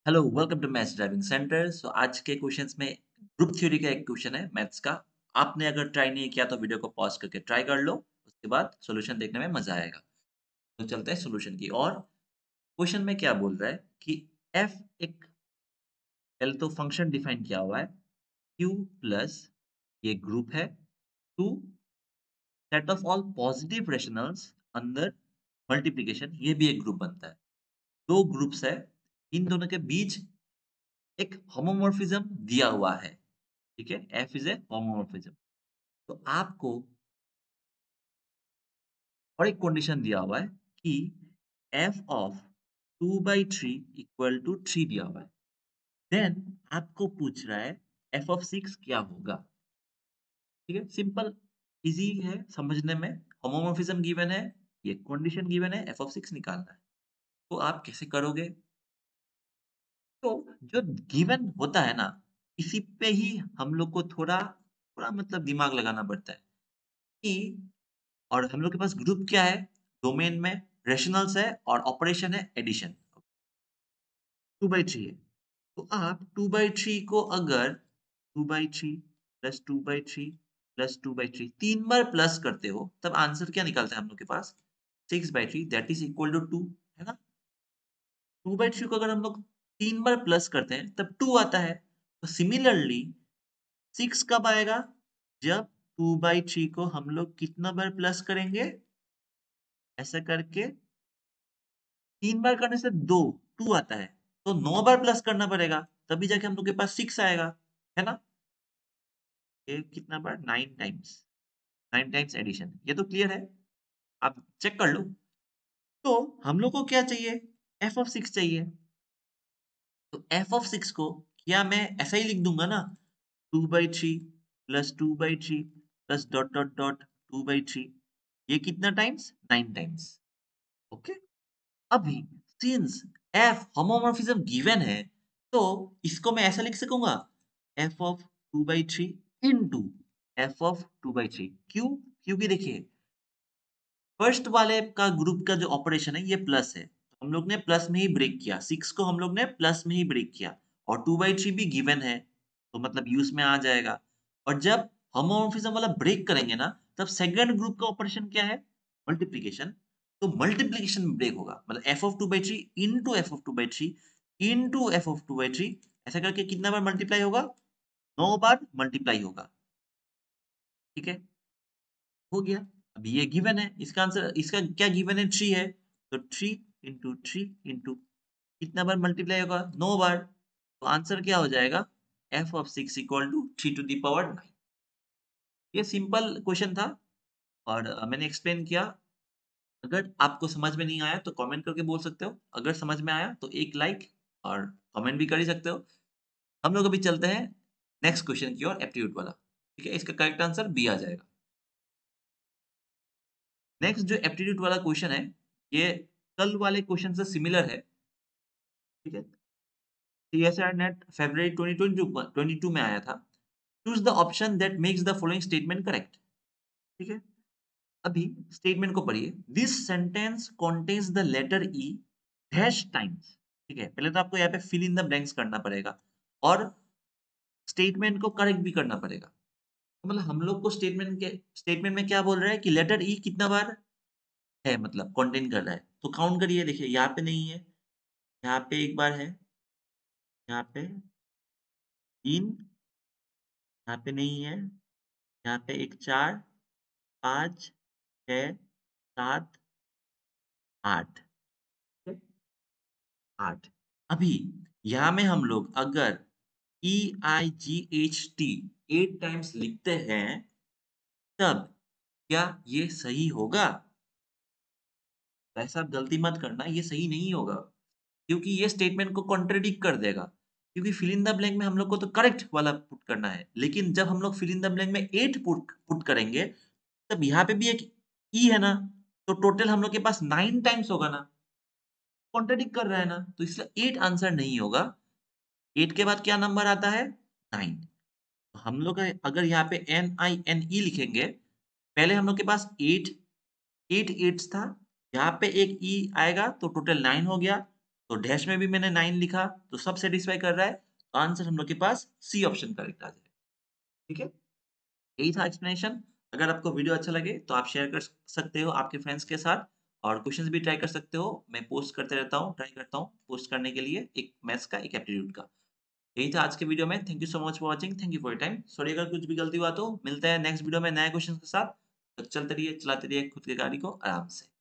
Hello welcome to maths driving centre. आज के questions में ग्रुप थ्योरी का एक क्वेश्चन है मैथ्स का। आपने अगर ट्राई नहीं किया तो वीडियो को पॉज करके ट्राई कर लो, उसके बाद सॉल्यूशन देखने में मजा आएगा। तो चलते हैं सॉल्यूशन की और। क्वेश्चन में क्या बोल रहा है कि f एक पहले तो फंक्शन डिफाइन किया हुआ है q प्लस ये ग्रुप है to set of all positive rationals under multiplication, ये भी एक ग्रुप बनता है। दो ग्रुप्स है, इन दोनों के बीच एक होमोमॉर्फिज्म दिया हुआ है। ठीक है, F इज़ ए होमोमॉर्फिज्म। तो आपको और एक कंडीशन दिया हुआ है कि F ऑफ 2/3 इक्वल टू 3 दिया हुआ है। देन आपको पूछ रहा है F ऑफ 6 क्या होगा? ठीक है, सिंपल ईज़ी है समझने में। होमोमॉर्फिज्म गिवन है, ये कंडीशन गिवन है, F ऑफ 6 निकालना है। तो आप कैसे करोगे? तो जो गिवन होता है ना, इसी पे ही हम लोग को थोड़ा थोड़ा मतलब दिमाग लगाना पड़ता है कि और हम लोग के पास ग्रुप क्या है? डोमेन में रेशनल्स है और ऑपरेशन है एडिशन। 2/3 है। तो आप 2/3 को अगर 2/3 प्लस 2/3 प्लस 2/3 3 बार प्लस करते हो, तब आंसर क्या निकलता है हम लोग के पास? 6/3 दैट इज़ इक्वल टू 2, है ना? 2/3 को अगर हम लोग 3 बार प्लस करते हैं, तब 2 आता है। तो सिमिलरली 6 कब आएगा? जब 2/3 को हम लोग कितना बार प्लस करेंगे? ऐसा करके 3 बार करने से 2 2 आता है। तो 9 बार प्लस करना पड़ेगा, तभी जाके हम लोग के पास 6 आएगा, है ना? ये कितना बार? 9 टाइम्स, 9 टाइम्स एडिशन। ये तो क्लियर है, आप चेक कर लो। तो हम लोग को क्या चाहिए? f ऑफ 6 चाहिए। तो f ऑफ 6 को क्या मैं ऐसा ही लिख दूँगा ना, 2/3 plus 2/3 plus dot dot dot 2/3, ये कितना टाइम्स? 9 टाइम्स। ओके? अभी सिंस f होमोमॉर्फिज्म गिवन है, तो इसको मैं ऐसा लिख सकूंगा f of 2/3 into f of 2/3। क्यों? क्योंकि देखिए फर्स्ट वाले का ग्रुप का जो ऑपरेशन है ये प्लस है। तो हम लोग ने प्लस में ही ब्रेक किया, 6 को हम लोग ने प्लस में ही ब्रेक किया और 2/3 भी गिवन है, तो मतलब यूज में आ जाएगा। और जब होमोमॉर्फिज्म वाला ब्रेक करेंगे ना, तब सेकंड ग्रुप का ऑपरेशन क्या है? मल्टीप्लिकेशन। तो मल्टीप्लिकेशन में ब्रेक होगा, मतलब f of 2/3 into f of 2/3 into f of 2/3, ऐसा करके कितना बार मल्टीप्लाई होगा? 9 बार मल्टीप्लाई होगा। ठीक है? हो गया। अब ये गिवन है, इसका आंसर इसका क्या गिवन है? 3 है। तो 3 इंटू 3 इंटू कितना बार मल्टीप्लाई होगा? 9 बार। तो आंसर क्या हो जाएगा? f of 6 equal to 3 to the power 9। ये सिंपल क्वेश्चन था और मैंने एक्सप्लेन किया। अगर आपको समझ में नहीं आया तो कमेंट करके बोल सकते हो। अगर समझ में आया तो एक लाइक और कमेंट भी कर ही सकते हो। हम लोग अभी चलते हैं नेक्स्ट क्वेश्चन की ओर, एप्टीट्यूड वाला। ठीक है? इसका करेक्ट आंसर बी आ जाएगा। नेक्स्ट जो एप्टीट्यूड वाला क्वेश्चन है, ये कल वाले क्वेश्चन से सिमिलर है। ठीक है? सीएसआर नेट फरवरी 2022 में आया था। Choose the option that makes the following statement correct. ठीक है? अभी स्टेटमेंट को पढ़िए। This sentence contains the letter E dash times. ठीक है? पहले तो आपको यहाँ पे फिल इन द ब्लैंक्स करना पड़ेगा और स्टेटमेंट को करेक्ट भी करना पड़ेगा। तो मतलब हम लोग को स्टेटमेंट में क्या बोल रहा है कि लेटर ई कितना बार है, मतलब कंटेन कर रहा है। तो काउंट करिए, देखिए यहाँ पे नहीं है, यहाँ पे 1 बार है, यहाँ पे 3, यहाँ पे नहीं है, यहाँ पे 1 4 5 6 7 8, ठीक है? 8। अभी यहाँ में हम लोग अगर EIGHT 8 टाइम्स लिखते हैं, तब क्या ये सही होगा? ऐसा आप गलती मत करना, ये सही नहीं होगा। क्योंकि ये स्टेटमेंट को कॉन्ट्रडिक्ट कर देगा। क्योंकि फिल इन द ब्लैंक में हम लोग को तो करेक्ट वाला पुट करना है। लेकिन जब हम लोग फिल इन द ब्लैंक में 8 पुट पुट करेंगे, तब यहाँ पे भी एक ई है ना, तो टोटल हम लोग के पास 9 टाइम्स होगा ना, कॉन्ट्रडिक्ट कर रहा है ना, तो इसलिए 8 आंसर नहीं होगा। 8 के बाद क्या नंबर आता है? 9। हम लोग अगर यहाँ पे NINE लिखेंगे, पहले हम लोग के पास 8 8 एट्स था, यहाँ पे एक ई आएगा तो टोटल 9 हो गया। तो डैश में भी मैंने 9 लिखा, तो सब सैटिस्फाई कर रहा है, तो आंसर हम लोग के पास सी ऑप्शन करेक्ट आ जाएगा। ठीक है? यही था एक्सप्लेनेशन। अगर आपको वीडियो अच्छा लगे तो आप शेयर कर सकते हो आपके फ्रेंड्स के साथ और क्वेश्चंस भी ट्राई कर सकते हो। मैं पोस्ट करते रहता हूँ, ट्राई करता हूँ पोस्ट करने के लिए एक मैथ्स का, एक एप्टीट्यूड का। यही था आज के वीडियो में। Thank you so much for watching. Thank you for your time. Sorry अगर कुछ भी गलती हुआ तो मिलते हैं नेक्स्ट वीडियो में नए क्वेश्चन के साथ। तो चलते रहिए, चलाते रहिए खुद की गाड़ी को आराम से।